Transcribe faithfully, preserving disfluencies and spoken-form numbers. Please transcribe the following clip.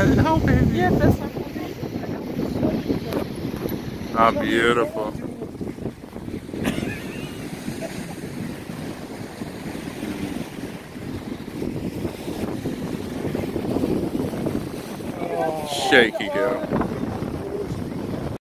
Oh, baby. Yeah, that's my How beautiful. Shaky girl.